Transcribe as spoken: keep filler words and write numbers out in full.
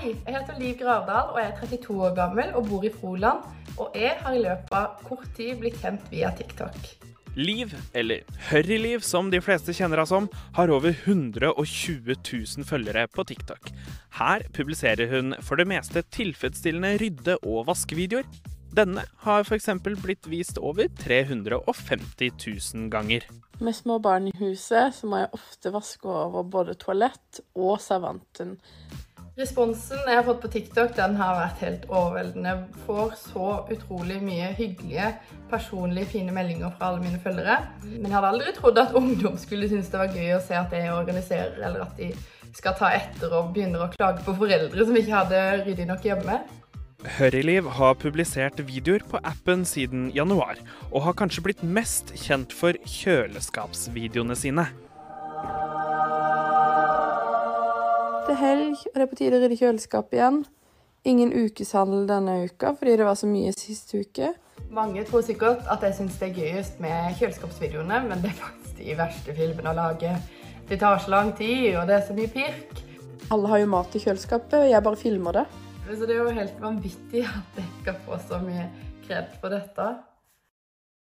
Hei, jeg heter Liv Gravdal og jeg er trettito år gammel og bor i Froland, og jeg har i løpet av kort tid blitt kjent via TikTok. Liv, eller Hørriliv som de fleste kjenner henne som, har over hundre og tjue tusen følgere på TikTok. Her publiserer hun for det meste tilfredsstillende rydde- og vaskevideoer. Denne har for eksempel blitt vist over tre hundre og femti tusen ganger. Med små barn i huset så må jeg ofte vaske over både toalett og servanten. Responsen jeg har fått på TikTok, den har vært helt overveldende. Jeg får så utrolig mye hyggelige, personlige, fine meldinger fra alle mine følgere. Men jeg hadde aldri trodd at ungdom skulle synes det var gøy å se at jeg organiserer, eller at de skal ta etter og begynner å klage på foreldre som ikke hadde ryddig nok hjemme. Hørriliv har publisert videoer på appen siden januar, og har kanskje blitt mest kjent for kjøleskapsvideoene sine. Det er helg, og det er på tide å rydde kjøleskapet igjen. Ingen ukeshandel denne uka, fordi det var så mye siste uke. Mange tror sikkert at jeg synes det er gøyest med kjøleskapsvideoene, men det er faktisk de verste filmene å lage. Det tar så lang tid, og det er så mye pirk. Alle har jo mat i kjøleskapet, og jeg bare filmer det. Så det er jo helt vanvittig at jeg skal få så mye kred på dette.